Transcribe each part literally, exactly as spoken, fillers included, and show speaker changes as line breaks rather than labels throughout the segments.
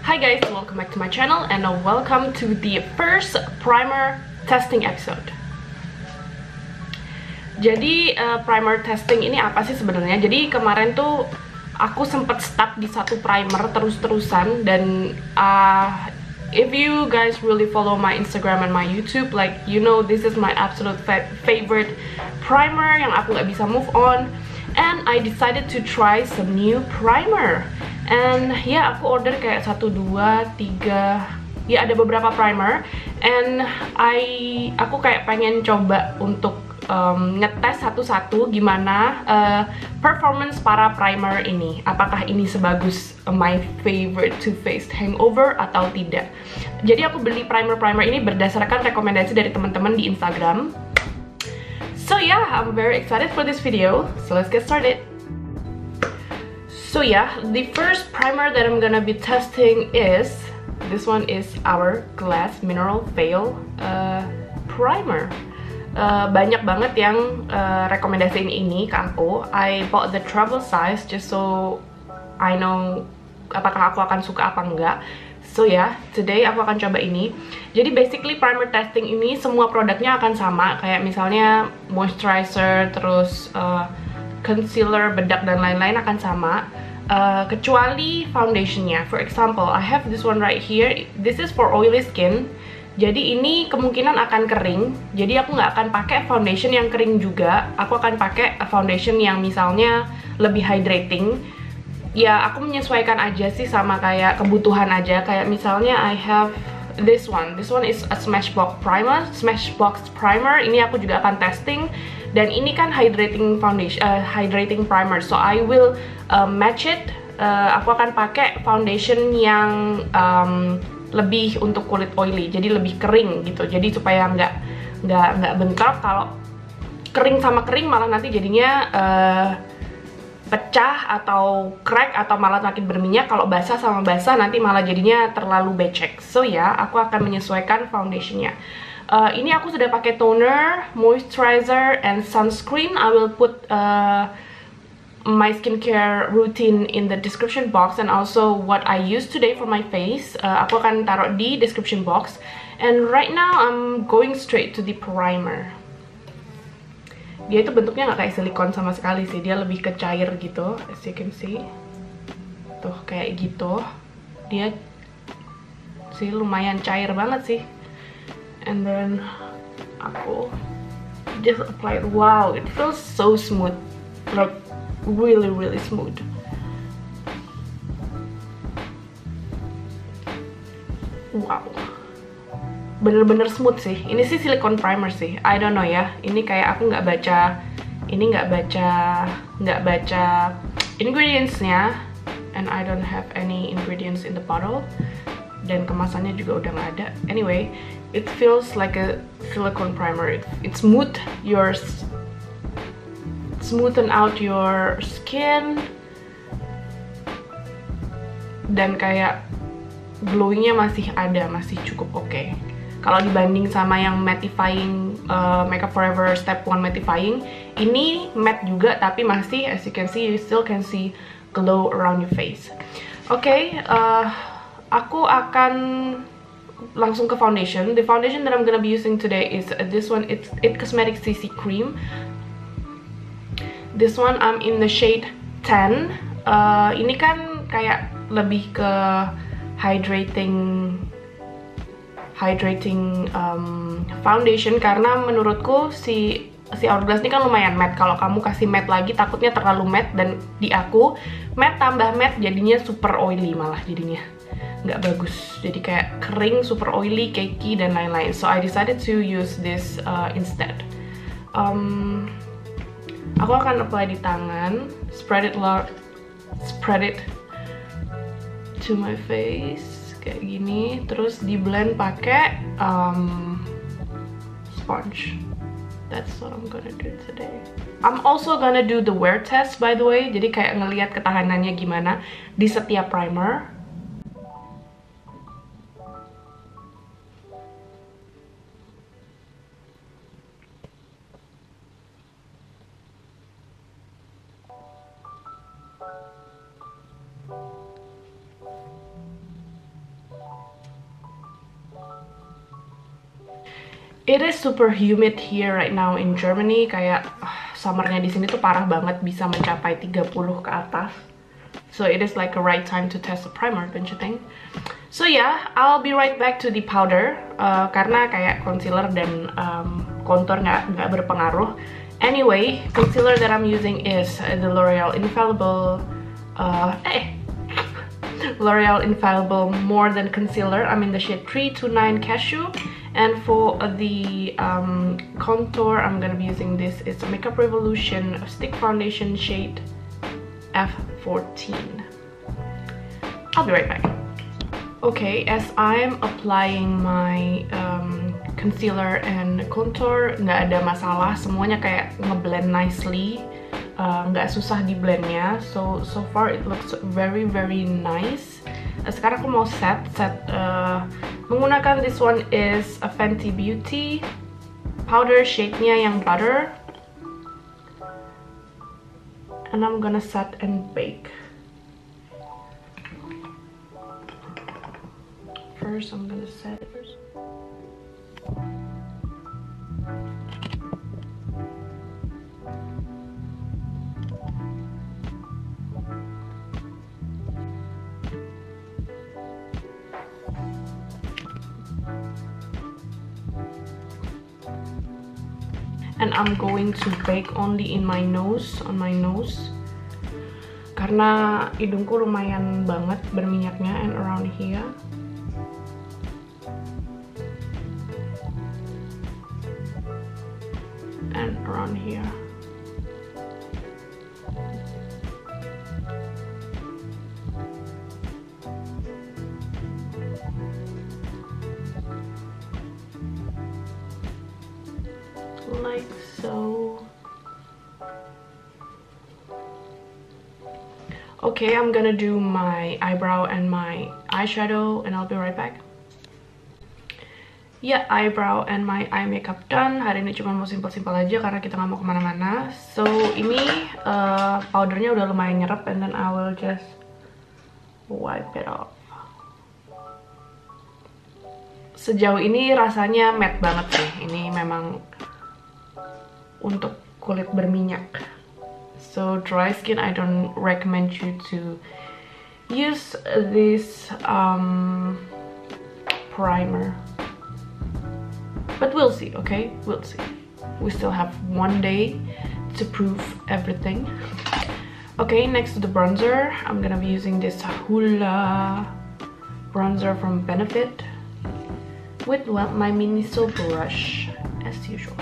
Hi guys, welcome back to my channel and welcome to the first primer testing episode. Jadi uh, primer testing ini apa sih sebenarnya? Jadi kemarin tuh aku sempat stuck di satu primer terus-terusan dan uh, if you guys really follow my Instagram and my YouTube, like you know this is my absolute fa favorite primer yang aku nggak bisa move on. And I decided to try some new primer. And ya yeah, aku order kayak satu, dua, tiga, ya ada beberapa primer. And I, aku kayak pengen coba untuk um, ngetes satu-satu gimana uh, performance para primer ini. Apakah ini sebagus uh, my favorite Too Faced Hangover atau tidak. Jadi aku beli primer-primer ini berdasarkan rekomendasi dari teman-teman di Instagram. So yeah, I'm very excited for this video. So let's get started. So yeah, the first primer that I'm gonna be testing is this one is Hourglass Mineral Veil uh, Primer. Uh, banyak banget yang uh, rekomendasiin ini ke aku. I bought the travel size just so I know apakah aku akan suka apa enggak. So ya, yeah, today aku akan coba ini. Jadi basically primer testing ini semua produknya akan sama. Kayak misalnya moisturizer, terus uh, concealer, bedak, dan lain-lain akan sama. Uh, kecuali foundationnya. For example, I have this one right here. This is for oily skin. Jadi ini kemungkinan akan kering. Jadi aku nggak akan pakai foundation yang kering juga. Aku akan pakai foundation yang misalnya lebih hydrating. Ya, aku menyesuaikan aja sih sama kayak kebutuhan aja. Kayak misalnya I have this one. This one is a Smashbox primer. Smashbox primer. Ini aku juga akan testing. Dan ini kan hydrating foundation, uh, hydrating primer. So I will uh, match it. Uh, aku akan pakai foundation yang um, lebih untuk kulit oily. Jadi lebih kering gitu. Jadi supaya nggak nggak nggak bentrok. Kalau kering sama kering malah nanti jadinya uh, pecah atau crack atau malah makin berminyak. Kalau basah sama basah nanti malah jadinya terlalu becek. So ya, aku akan menyesuaikan foundationnya. Uh, ini aku sudah pakai toner, moisturizer, and sunscreen. I will put uh, my skincare routine in the description box and also what I use today for my face. Uh, aku akan taruh di description box. And right now I'm going straight to the primer. Dia itu bentuknya nggak kayak silikon sama sekali sih, dia lebih ke cair gitu, as you can see. Tuh, kayak gitu. Dia sih lumayan cair banget sih. And then aku just apply it. Wow, it feels so smooth, like really really smooth. Wow, bener-bener smooth sih. Ini sih silicone primer sih. I don't know ya. Ini kayak aku nggak baca, ini nggak baca, nggak baca ingredientsnya, and I don't have any ingredients in the bottle. Dan kemasannya juga udah nggak ada. Anyway, it feels like a silicone primer. It, it smooth your, smoothen out your skin, dan kayak glowingnya masih ada, masih cukup oke. Okay. Kalau dibanding sama yang mattifying uh, Makeup Forever Step one mattifying, ini matte juga tapi masih, as you can see, you still can see glow around your face. Oke, okay, uh, aku akan langsung ke foundation. The foundation that I'm gonna be using today is uh, this one. It's It Cosmetics C C Cream. This one I'm in the shade ten. Uh, ini kan kayak lebih ke hydrating hydrating um, foundation, karena menurutku si si Hourglass ini kan lumayan matte. Kalau kamu kasih matte lagi takutnya terlalu matte, dan di aku matte tambah matte jadinya super oily, malah jadinya nggak bagus. Jadi kayak kering, super oily, cakey, dan lain-lain. So I decided to use this uh, instead. Um, aku akan apply di tangan, spread it lot, spread it to my face kayak gini, terus di blend pakai um, sponge. That's what I'm gonna do today. I'm also gonna do the wear test, by the way. Jadi kayak ngelihat ketahanannya gimana di setiap primer. It is super humid here right now in Germany. Kayak uh, summernya di sini tuh parah banget, bisa mencapai tiga puluh ke atas. So it is like a right time to test a primer, don't you think? So yeah, I'll be right back to the powder. Uh, karena kayak concealer dan um, contour nggak nggak berpengaruh. Anyway, concealer that I'm using is the L'Oreal Infallible. Uh, eh, L'Oreal Infallible More Than Concealer. I'm in the shade three two nine Cashew. And for the um, contour, I'm gonna be using this. It's a Makeup Revolution Stick Foundation shade F fourteen. I'll be right back. Okay, as I'm applying my um, concealer and contour, nggak ada masalah, semuanya kayak ngeblend nicely, uh, nggak susah di blendnya. So so far it looks very very nice. Uh, sekarang aku mau set set uh, menggunakan this one is a Fenty Beauty powder, shade-nya yang butter, and I'm gonna set and bake. First, I'm gonna set it first. And I'm going to bake only in my nose, on my nose. Karena hidungku lumayan banget berminyaknya, and around here. And around here. Like so. Okay, I'm gonna do my eyebrow and my eyeshadow, and I'll be right back. Ya, yeah, eyebrow and my eye makeup done. Hari ini cuma mau simpel-simpel aja karena kita nggak mau kemana-mana. So ini uh, powdernya udah lumayan nyerap, and then I will just wipe it off. Sejauh ini rasanya matte banget sih. Ini memang untuk kulit berminyak. So dry skin, I don't recommend you to use this um, primer. But we'll see, okay? We'll see. We still have one day to prove everything. Okay, next to the bronzer, I'm gonna be using this Hoola bronzer from Benefit with, well, my Miniso brush, as usual.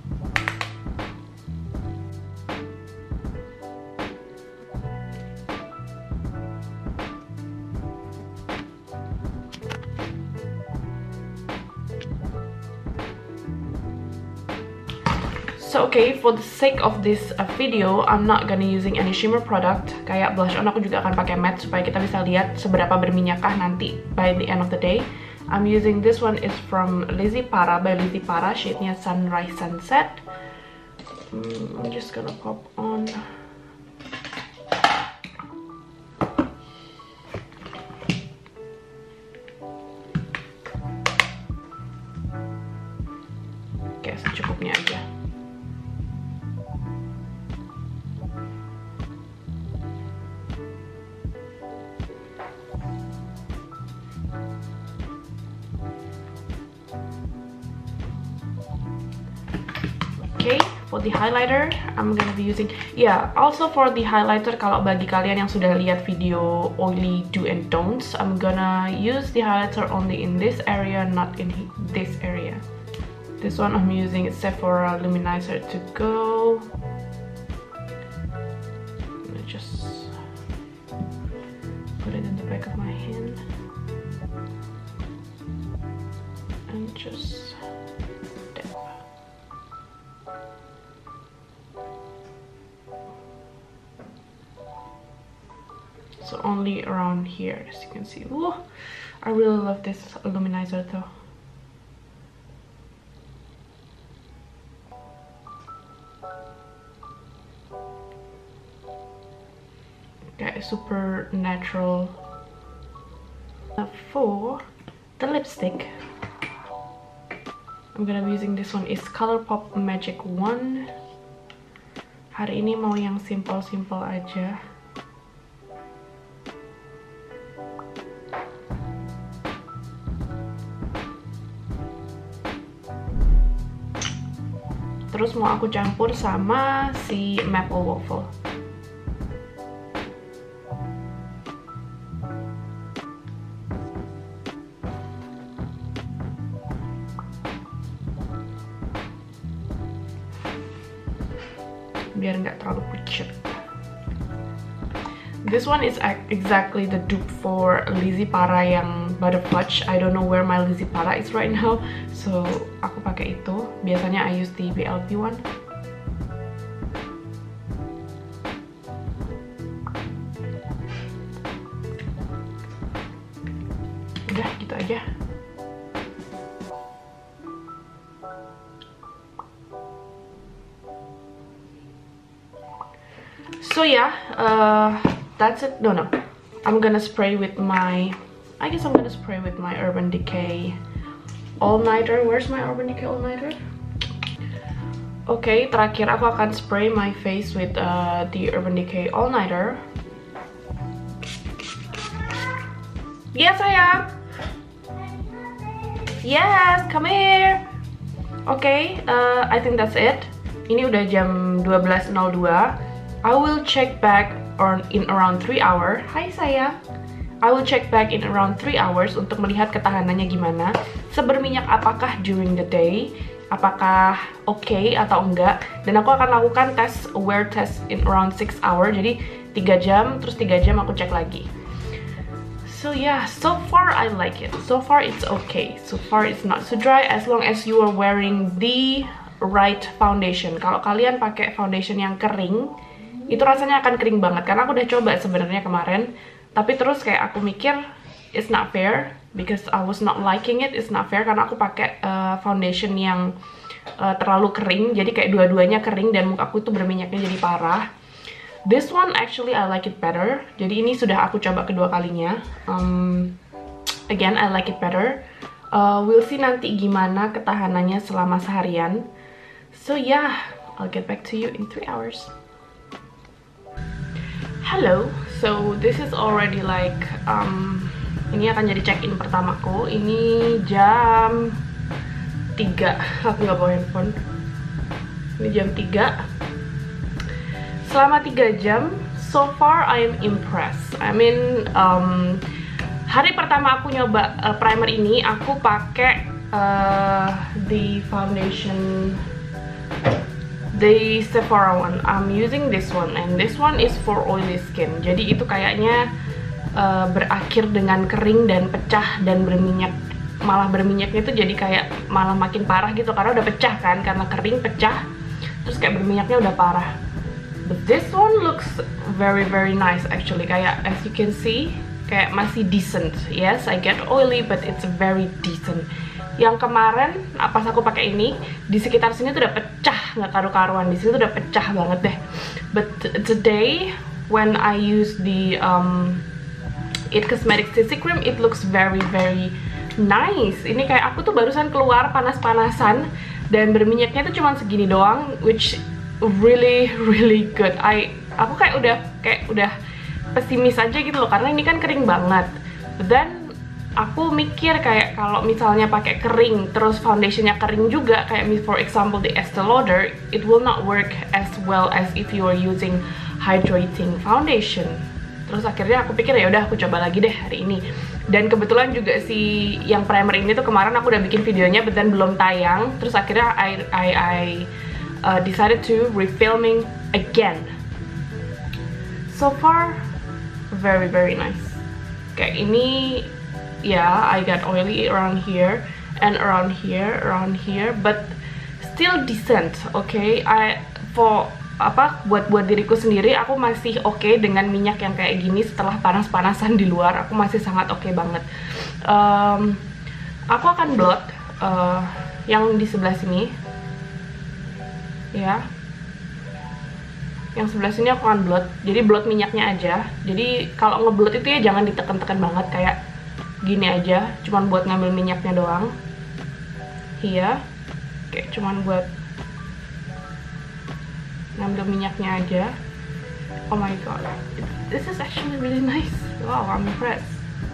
So okay, for the sake of this uh, video, I'm not gonna using any shimmer product. Kayak blush on aku juga akan pakai matte supaya kita bisa lihat seberapa berminyakkah nanti by the end of the day. I'm using this one is from Lizzy Para by Lizzy Para, shade-nya Sunrise Sunset. Mm, I'm just gonna pop on. Oke, secukupnya aja. Okay, for the highlighter, I'm gonna be using, yeah, also for the highlighter, kalau bagi kalian yang sudah lihat video oily do and don'ts, I'm gonna use the highlighter only in this area, not in this area. This one I'm using Sephora Luminizer to go. Let me just put it in the back of my hand and just dab. So only around here, as you can see. Ooh, I really love this luminizer though. Okay, super natural. For the lipstick, I'm gonna be using this one is Colourpop Magic Wand. Hari ini mau yang simple-simple aja. Terus mau aku campur sama si Maple Waffle. Biar nggak terlalu pucat. This one is exactly the dupe for Lizzy Para yang Butter Fudge. I don't know where my Lizzy Para is right now, so aku pakai itu. Biasanya I use the B L P one. Udah gitu aja. So yeah, uh, that's it. No, no. I'm gonna spray with my... I guess I'm gonna spray with my Urban Decay All-Nighter. Where's my Urban Decay All-Nighter? Oke, okay, terakhir aku akan spray my face with uh, the Urban Decay All-Nighter. Yes, sayang. Yes, come here. Oke, okay, uh, I think that's it. Ini udah jam dua belas nol dua. I will check back on in around three hours. Hai sayang. I will check back in around three hours untuk melihat ketahanannya gimana. Seberminyak apakah during the day? Apakah oke okay atau enggak? Dan aku akan lakukan tes wear test in around six hours. Jadi tiga jam, terus tiga jam aku cek lagi. So yeah, so far I like it. So far it's okay. So far it's not so dry as long as you are wearing the right foundation. Kalau kalian pakai foundation yang kering, itu rasanya akan kering banget. Karena aku udah coba sebenarnya kemarin, tapi terus kayak aku mikir it's not fair because I was not liking it. It's not fair karena aku pakai uh, foundation yang uh, terlalu kering, jadi kayak dua-duanya kering dan muka aku tuh berminyaknya jadi parah. This one actually I like it better. Jadi ini sudah aku coba kedua kalinya. Um, again I like it better. Uh, we'll see nanti gimana ketahanannya selama seharian. So yeah, I'll get back to you in three hours. Hello, so this is already like um, ini akan jadi check-in pertamaku. Ini jam tiga. Aku nggak bawa handphone. Ini jam tiga. Selama tiga jam, so far I am impressed. I mean, um, hari pertama aku nyoba uh, primer ini, aku pakai uh, the foundation, the Sephora one. I'm using this one, and this one is for oily skin. Jadi itu kayaknya uh, berakhir dengan kering dan pecah dan berminyak. Malah berminyaknya itu jadi kayak malah makin parah gitu karena udah pecah kan, karena kering pecah, terus kayak berminyaknya udah parah. But this one looks very very nice actually. Kayak as you can see, kayak masih decent. Yes, I get oily, but it's very decent. Yang kemarin pas aku pakai ini di sekitar sini tuh udah pecah, nggak karu-karuan. Di sini tuh udah pecah banget deh. But today when I use the um, It Cosmetics C C cream, it looks very very nice. Ini kayak aku tuh barusan keluar panas-panasan dan berminyaknya tuh cuma segini doang, which really really good. I aku kayak udah kayak udah pesimis aja gitu loh karena ini kan kering banget. But then aku mikir kayak kalau misalnya pakai kering terus foundationnya kering juga, kayak for example the Estee Lauder, it will not work as well as if you are using hydrating foundation. Terus akhirnya aku pikir ya udah aku coba lagi deh hari ini. Dan kebetulan juga si yang primer ini tuh kemarin aku udah bikin videonya, but then belum tayang. Terus akhirnya I I, I uh, decided to refilming again. So far very very nice. Kayak ini ya, yeah, I got oily around here and around here, around here, but still decent. Okay, I for apa buat buat diriku sendiri aku masih oke okay dengan minyak yang kayak gini setelah panas-panasan di luar. Aku masih sangat oke okay banget. Um, aku akan blot uh, yang di sebelah sini, ya. Yang sebelah sini aku akan blot. Jadi blot minyaknya aja. Jadi kalau ngeblot itu ya jangan ditekan-tekan banget, kayak gini aja, cuman buat ngambil minyaknya doang. Iya. pakai cuman buat ngambil minyaknya aja. Oh my god, this is actually really nice. Wow, I'm impressed.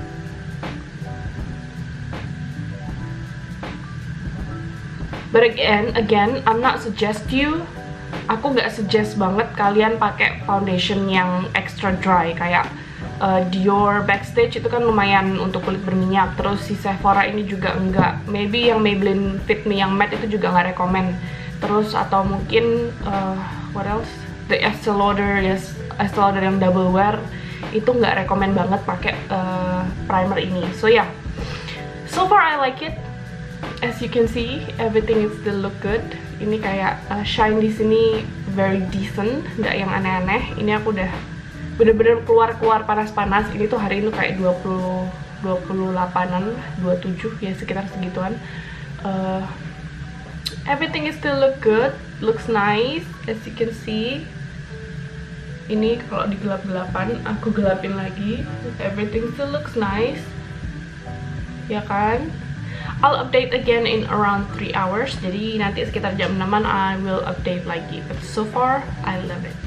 But again, again, I'm not suggest you. Aku nggak suggest banget kalian pakai foundation yang extra dry kayak uh, Dior Backstage itu kan lumayan untuk kulit berminyak. Terus si Sephora ini juga enggak. Maybe yang Maybelline Fit Me yang matte itu juga nggak rekomend. Terus atau mungkin uh, what else? The Estee Lauder, yes, Estee Lauder yang double wear itu nggak rekomend banget pakai uh, primer ini. So yeah, so far I like it. As you can see, everything is still look good. Ini kayak uh, shine di sini very decent, nggak yang aneh-aneh. Ini aku udah bener-bener keluar-keluar panas-panas. Ini tuh hari ini kayak dua puluh, dua puluh delapanan, dua puluh tujuh ya sekitar segituan. Uh, everything is still look good, looks nice. As you can see, ini kalau digelap-gelapan, aku gelapin lagi. Everything still looks nice, ya kan? I'll update again in around three hours. Jadi nanti sekitar jam enaman I will update lagi. But so far I love it.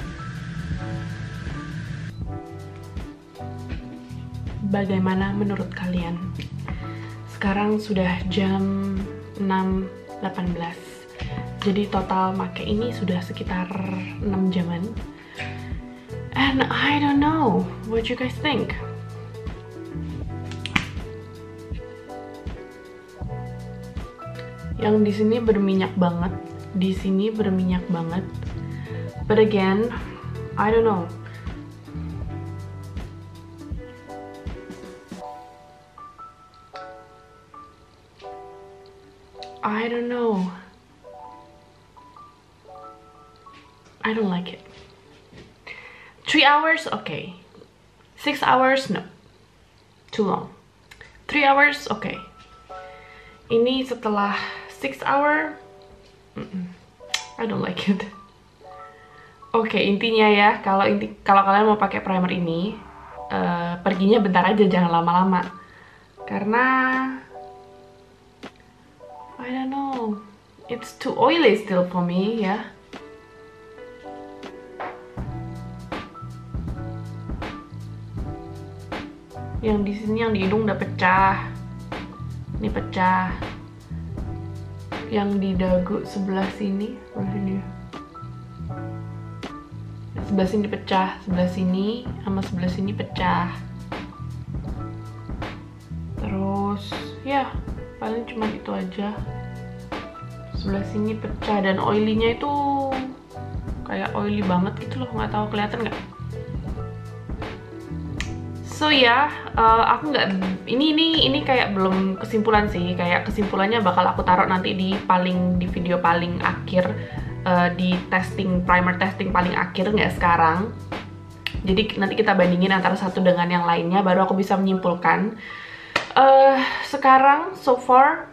Bagaimana menurut kalian? Sekarang sudah jam enam delapan belas. Jadi total make ini sudah sekitar enam jaman. And I don't know, what you guys think? Yang di sini berminyak banget, di sini berminyak banget. But again, I don't know. I don't know. I don't like it. Three hours, okay. Six hours, no. Too long. Three hours, okay. Ini setelah six hour, mm-mm, I don't like it. Oke, okay, intinya ya, kalau inti kalau kalian mau pakai primer ini, uh, perginya bentar aja, jangan lama-lama. Karena I don't know, it's too oily still for me ya. Yang di sini, yang di hidung udah pecah. Ini pecah. Yang di dagu sebelah sini, sebelah sini. Sebelah sini pecah, sebelah sini sama sebelah sini pecah. Terus ya, paling cuma itu aja. Sebelah sini pecah dan oily-nya itu kayak oily banget gitu loh, nggak tahu kelihatan nggak? So ya, yeah, uh, aku nggak, ini ini ini kayak belum kesimpulan sih, kayak kesimpulannya bakal aku taruh nanti di paling di video paling akhir, uh, di testing primer testing paling akhir, nggak sekarang. Jadi nanti kita bandingin antara satu dengan yang lainnya, baru aku bisa menyimpulkan. Uh, sekarang so far,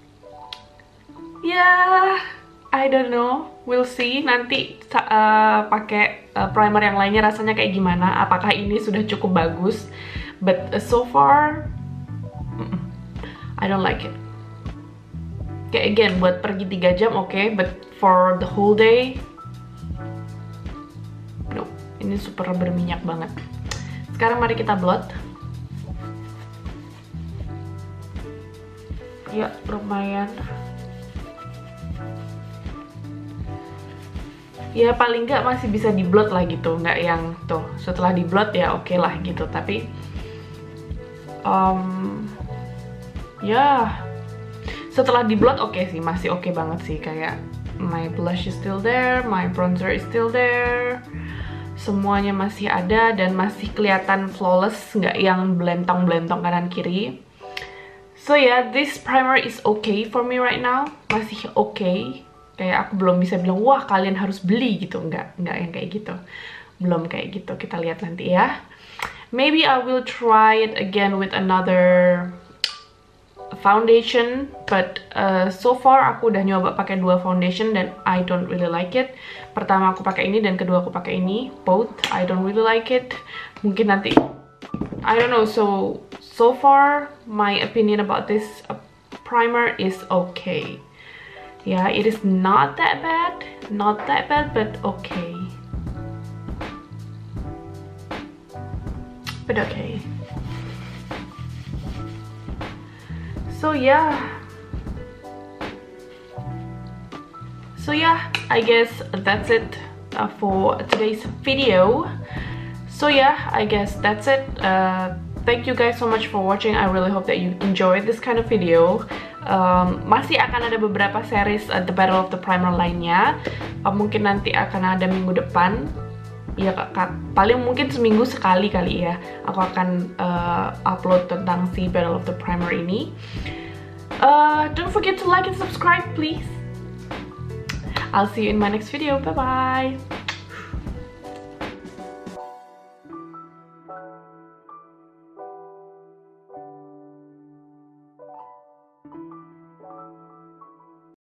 ya yeah, I don't know, we'll see nanti uh, pakai uh, primer yang lainnya rasanya kayak gimana, apakah ini sudah cukup bagus. But uh, so far mm -mm, I don't like it. Kayak again, buat pergi tiga jam oke, okay, but for the whole day no, ini super berminyak banget. Sekarang mari kita blot. Ya lumayan. Ya paling nggak masih bisa di blot lah gitu, nggak yang tuh setelah di blot ya oke okay lah gitu. Tapi um, ya setelah di blot oke okay sih, masih oke okay banget sih. Kayak my blush is still there, my bronzer is still there, semuanya masih ada dan masih kelihatan flawless, nggak yang belentong-belentong kanan kiri. So yeah, this primer is okay for me right now, masih oke. Okay. Kayak aku belum bisa bilang, wah kalian harus beli gitu. Enggak, enggak yang kayak gitu. Belum kayak gitu, kita lihat nanti ya. Maybe I will try it again with another foundation. But uh, so far aku udah nyoba pakai dua foundation dan I don't really like it. Pertama aku pakai ini dan kedua aku pakai ini. Both, I don't really like it. Mungkin nanti, I don't know. So, so far my opinion about this primer is okay. Yeah, it is not that bad, not that bad, but okay. But okay. So yeah. So yeah, I guess that's it uh, for today's video. So yeah, I guess that's it. Uh, thank you guys so much for watching. I really hope that you enjoyed this kind of video. Um, masih akan ada beberapa series uh, The Battle of the Primer lainnya. Uh, mungkin nanti akan ada minggu depan. Ya, kak, paling mungkin seminggu sekali kali ya aku akan uh, upload tentang si Battle of the Primer ini. Uh, don't forget to like and subscribe please. I'll see you in my next video. Bye bye.